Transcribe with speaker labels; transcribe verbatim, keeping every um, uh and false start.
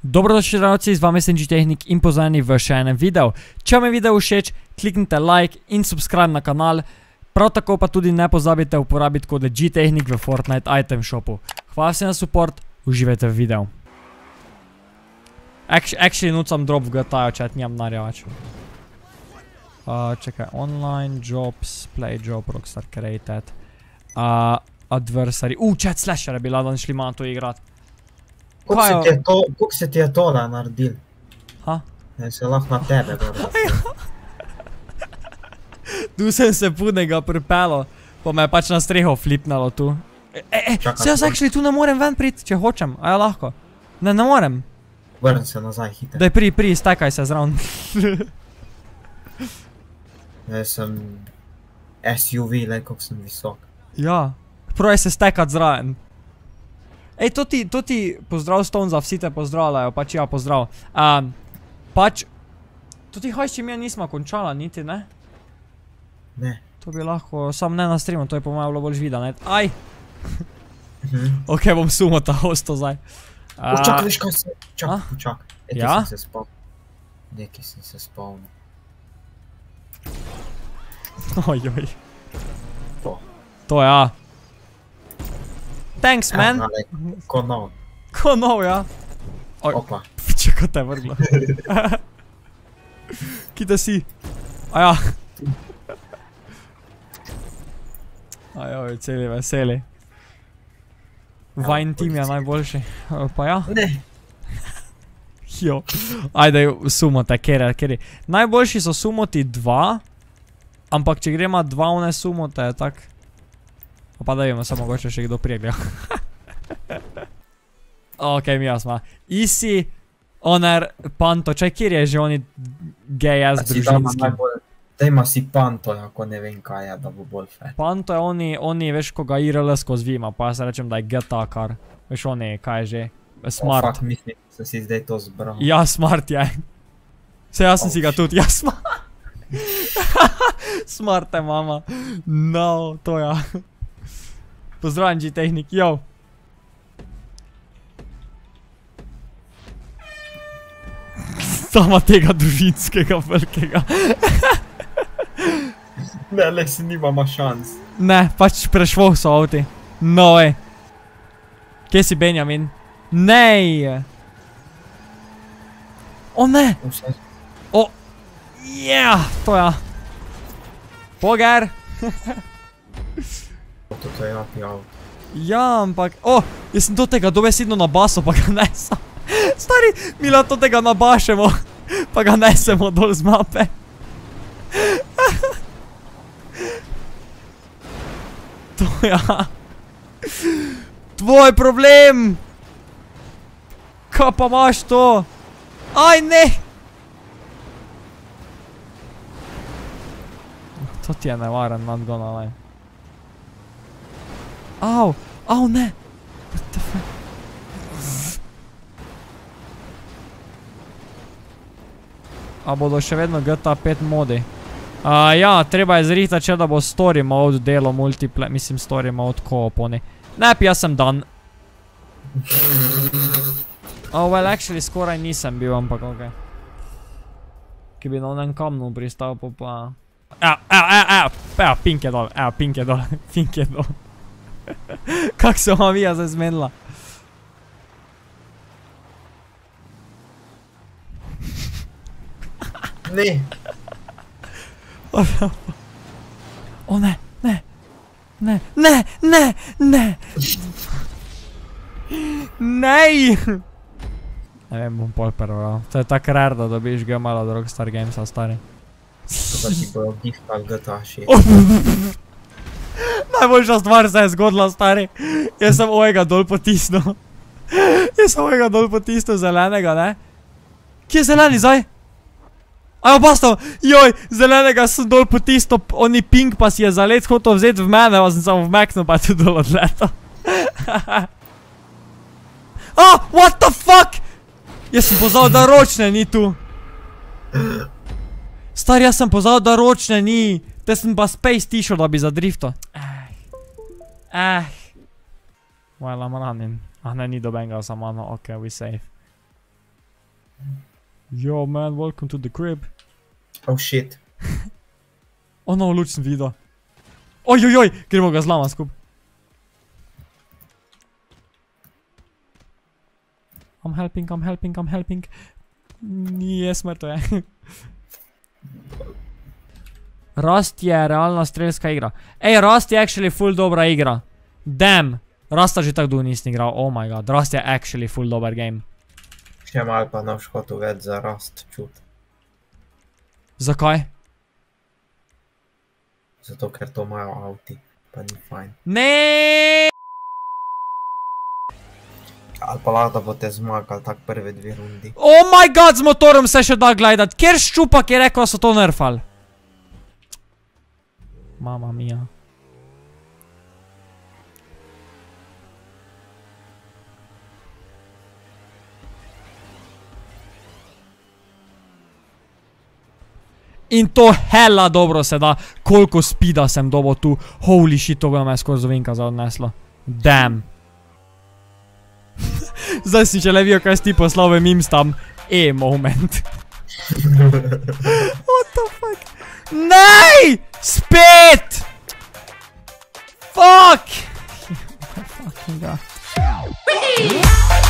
Speaker 1: Dobrodošli dragocci, z vami sem G-Technik in pozdravljeni v še enem videu. Če vam je video všeč, kliknite like in subscribe na kanal. Prav tako pa tudi ne pozabite uporabiti kode G-Technik v Fortnite item shopu. Hvala vsem na support, uživajte v videu. Actually, nucam drop v G T A, če nimam narjavač. Čekaj, online jobs, play job, Rockstar created. Adversary, uuu, chat slasher je bila, da ne šli malo to igrat.
Speaker 2: Koliko se ti je tole naredil?
Speaker 1: Ha?
Speaker 2: Ne se lahko na tebe dobro.
Speaker 1: Tu sem se punega pripelo, pa me je pač na streho flipnalo tu. E, e, se jaz actually tu ne morem ven priti, če hočem, a ja lahko? Ne, ne morem.
Speaker 2: Vrn se nazaj hiter.
Speaker 1: Daj pri, pri, stekaj se zraven.
Speaker 2: Jaz sem S U V, le koliko sem visok.
Speaker 1: Ja, prav se stekat zraven. Ej, to ti, to ti, pozdrav Stonza, vsi te pozdravljajo, pač ja, pozdrav. Pač, to ti hajči mi nismo končala niti, ne?
Speaker 2: Ne.
Speaker 1: To bi lahko, sam ne na streamu, to je po mojem bilo bolj žvida, ne? Aj! Ok, bom sumo ta hosto zdaj.
Speaker 2: Počak, veš kaj se, čak, počak.
Speaker 1: Ja?
Speaker 2: Nekaj sem se spavnil. Nekaj sem se spavnil.
Speaker 1: Ojoj.
Speaker 2: To.
Speaker 1: To ja. Thanks, man.
Speaker 2: Ko nov.
Speaker 1: Ko nov, ja.
Speaker 2: Opa.
Speaker 1: Čekaj, te vrglo. Kite si? Aja. Ajoj, celi veseli. Vine team je najboljši. Pa ja?
Speaker 2: Ne.
Speaker 1: Jo. Ajde, sumote, kere, kere. Najboljši so sumoti dva, ampak če grema dva one sumote, tak. Pa da vidimo, samo mogoče še kdo prije gleda. Ok, mi jasma. Easy, Honor, Panto, čaj, kjer je že oni gay ass družinski?
Speaker 2: Dajma si Panto, ako ne vem kaj je, da bo bolj fair.
Speaker 1: Panto je oni, oni, veš, ko ga I R L skozi vima, pa jaz rečem, da je G T A kar. Veš, oni, kaj je že? Smart.
Speaker 2: Oh, fuck, mislim, sem si zdaj to zbral.
Speaker 1: Ja, smart je. Se jaz sem si ga tudi, ja, smart. Smart je, mama. No, to ja. Pozdravljam, G-Technik, jo. Sama tega družinskega velikega.
Speaker 2: Ne, le si nimama šans.
Speaker 1: Ne, pač prešvol so avti. No, ej. Kje si Benjamin? Nej! O, ne! O, yeah, to ja. Poger!
Speaker 2: To je happy out.
Speaker 1: Ja, ampak, o, jaz sem to tega dobesedno nabaso, pa ga nesam. Stari, mi lahko to tega nabašemo, pa ga nesemo dol z mape. To ja. Tvoj problem! Kaj pa imaš to? Aj, ne! To ti je nevaren nadgona, lej. Au, au, ne. What the fuck? A bodo še vedno G T A pet modi? Ja, treba je zrihtati, če da bo story mode delo multiplayer, mislim story mode co-op oni. Ne, pi, jaz sem dan. Oh, well, actually, skoraj nisem bil, ampak ok. Ki bi na onem kamnu pristal, pa... Evo, evo, evo, evo, pink je dol, evo, pink je dol, pink je dol. Kak se vam vija zdaj zmenila?
Speaker 2: Ne.
Speaker 1: O ne, ne, ne, ne, ne, ne. Nej! Ne vem, bom pol prvo. To je tak rare, da dobiš G M L od Rockstar Gamesa, stari.
Speaker 2: To pa ti bojo giftal G T A šest.
Speaker 1: Najboljša stvar se je zgodila, stari. Jaz sem ovega dol potisnil. Jaz sem ovega dol potisnil zelenega, ne? Kje je zeleni zdaj? Ajo, basta, joj, zelenega sem dol potisnil, oni ping pa si je zalet hotel vzeti v mene, pa sem samo vmeknil, pa je tu dol odletal. Ah, what the fuck? Jaz sem pozval, da ročne ni tu. Stari, jaz sem pozval, da ročne ni. Te sem pa space tišel, da bi zadrifto. Eh. Eh. Well, I'm running. Ah, ne, ni dobenga, samo ano, ok, we safe. Yo man, welcome to the crib.
Speaker 2: Oh shit.
Speaker 1: O, no, luč sem videl. Ojojoj, gremo ga zlama skup. I'm helping, I'm helping, I'm helping. Nije smrto je. Rust je realna strelska igra. Ej, Rust je actually full dobra igra. Damn. Rusta že tak dolgo nisem igral, oh my god. Rust je actually full dober game.
Speaker 2: Še malo pa naš hotel več za Rust čut.
Speaker 1: Zakaj?
Speaker 2: Zato ker to imajo avti, pa ni fajn.
Speaker 1: Ne.
Speaker 2: Ali pa lahko da boste zmagali tak prve dve rundi.
Speaker 1: Oh my god, z motorom se še da gledat. Kjer ščupak je rekel, da so to nerfali? Mama mia. In to hella dobro se da, koliko speeda sem dobil tu. Holy shit, to ga me skozi zovinka zaodneslo. Damn. Zdaj si če le vijo, kaj si ti poslal v memes tam. E-moment. What the fuck? Nej! Spet! Fuck! Oh my fucking god.